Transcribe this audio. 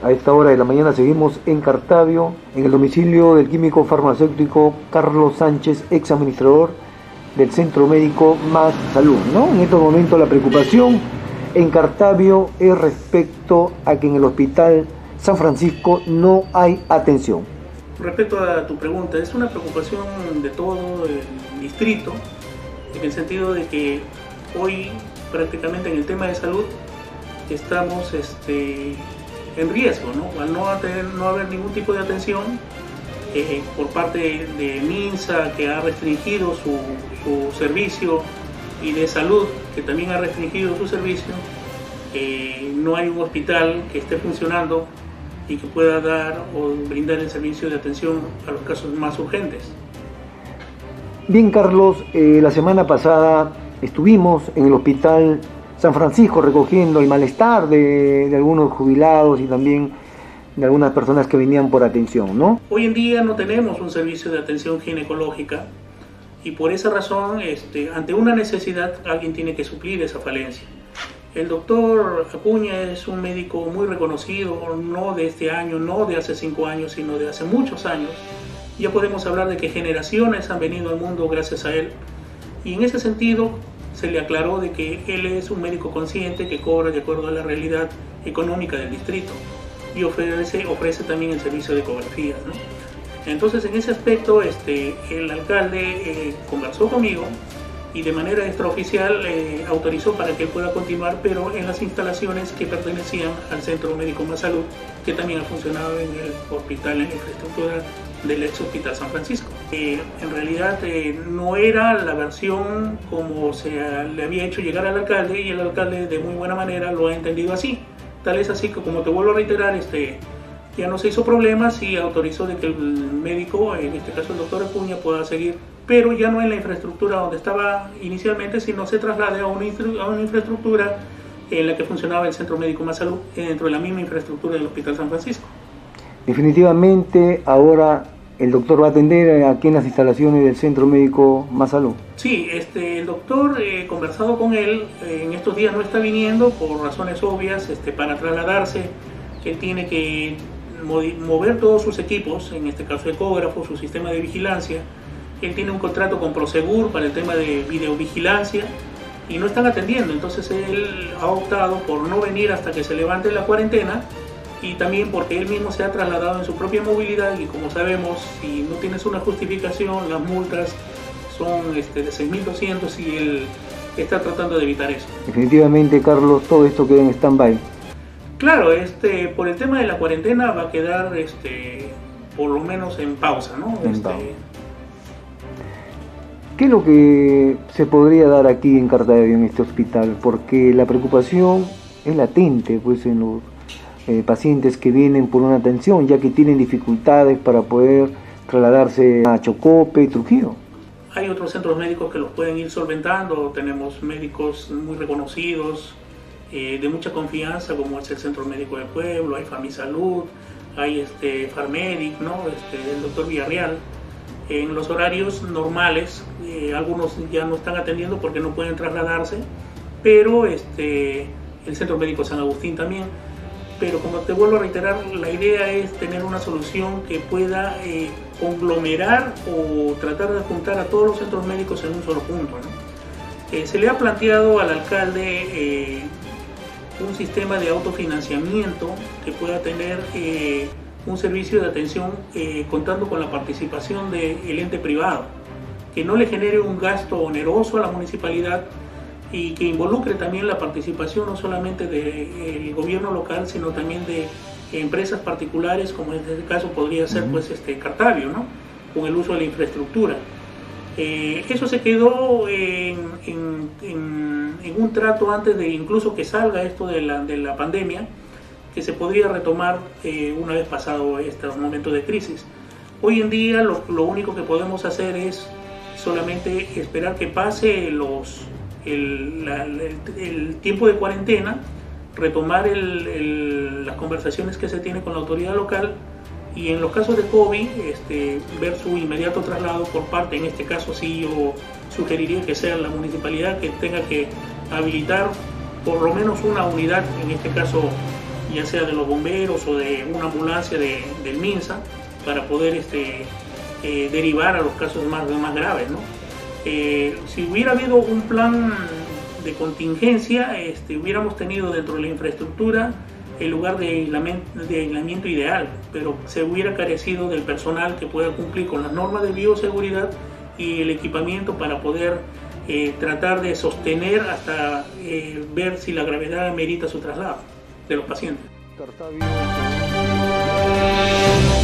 A esta hora de la mañana seguimos en Cartavio, en el domicilio del químico farmacéutico Carlos Sánchez, ex administrador del Centro Médico Más Salud, ¿no? En estos momentos la preocupación en Cartavio es respecto a que en el Hospital San Francisco no hay atención. Respecto a tu pregunta, es una preocupación de todo el distrito, en el sentido de que hoy prácticamente en el tema de salud estamos en riesgo, ¿no? Al no haber ningún tipo de atención por parte de MINSA, que ha restringido su servicio, y de salud, que también ha restringido su servicio, no hay un hospital que esté funcionando y que pueda dar o brindar el servicio de atención a los casos más urgentes. Bien, Carlos, la semana pasada estuvimos en el Hospital San Francisco recogiendo el malestar de algunos jubilados y también de algunas personas que venían por atención, ¿no? Hoy en día no tenemos un servicio de atención ginecológica y por esa razón, ante una necesidad, alguien tiene que suplir esa falencia. El doctor Acuña es un médico muy reconocido, no de este año, no de hace 5 años, sino de hace muchos años. Ya podemos hablar de que generaciones han venido al mundo gracias a él. Y en ese sentido se le aclaró de que él es un médico consciente que cobra de acuerdo a la realidad económica del distrito y ofrece también el servicio de ecografías, ¿no? Entonces, en ese aspecto, el alcalde conversó conmigo y de manera extraoficial autorizó para que él pueda continuar, pero en las instalaciones que pertenecían al Centro Médico Más Salud, que también ha funcionado en el hospital, en la infraestructura del ex Hospital San Francisco. En realidad no era la versión como se le había hecho llegar al alcalde, y el alcalde de muy buena manera lo ha entendido así. Tal es así que, como te vuelvo a reiterar, ya no se hizo problemas y autorizó de que el médico, en este caso el doctor Acuña, pueda seguir, pero ya no en la infraestructura donde estaba inicialmente, sino se traslade a una infraestructura en la que funcionaba el Centro Médico Más Salud, dentro de la misma infraestructura del Hospital San Francisco. Definitivamente ahora el doctor va a atender aquí en las instalaciones del Centro Médico Más Salud. Sí, el doctor, he conversado con él, en estos días no está viniendo por razones obvias, para trasladarse. Él tiene que mover todos sus equipos, en este caso ecógrafo, su sistema de vigilancia. Él tiene un contrato con Prosegur para el tema de videovigilancia y no están atendiendo, entonces él ha optado por no venir hasta que se levante la cuarentena, y también porque él mismo se ha trasladado en su propia movilidad, y como sabemos, si no tienes una justificación, las multas son de 6.200 y él está tratando de evitar eso. Definitivamente, Carlos, todo esto queda en stand-by. Claro, por el tema de la cuarentena va a quedar por lo menos en pausa, ¿no? ¿Qué es lo que se podría dar aquí en Cartavio, en este hospital? Porque la preocupación es latente, pues, en los pacientes que vienen por una atención, ya que tienen dificultades para poder trasladarse a Chocope y Trujillo. Hay otros centros médicos que los pueden ir solventando. Tenemos médicos muy reconocidos, de mucha confianza, como es el Centro Médico del Pueblo, hay Famisalud, hay Farmedic, ¿no? El doctor Villarreal. En los horarios normales, algunos ya no están atendiendo porque no pueden trasladarse, pero el Centro Médico San Agustín también. Pero, como te vuelvo a reiterar, la idea es tener una solución que pueda conglomerar o tratar de juntar a todos los centros médicos en un solo punto, ¿no? Se le ha planteado al alcalde un sistema de autofinanciamiento que pueda tener un servicio de atención contando con la participación del ente privado, que no le genere un gasto oneroso a la municipalidad y que involucre también la participación no solamente del gobierno local, sino también de empresas particulares, como en este caso podría ser pues Cartavio, ¿no? Con el uso de la infraestructura. Eso se quedó en un trato antes de incluso que salga esto de la pandemia, que se podría retomar una vez pasado este momento de crisis. Hoy en día lo único que podemos hacer es solamente esperar que pase el tiempo de cuarentena, retomar las conversaciones que se tienen con la autoridad local, y en los casos de COVID ver su inmediato traslado por parte, en este caso sí yo sugeriría que sea la municipalidad que tenga que habilitar por lo menos una unidad, en este caso ya sea de los bomberos o de una ambulancia del MINSA, para poder derivar a los casos más graves, ¿no? Si hubiera habido un plan de contingencia, hubiéramos tenido dentro de la infraestructura el lugar de aislamiento ideal, pero se hubiera carecido del personal que pueda cumplir con las normas de bioseguridad y el equipamiento para poder tratar de sostener hasta ver si la gravedad amerita su traslado de los pacientes.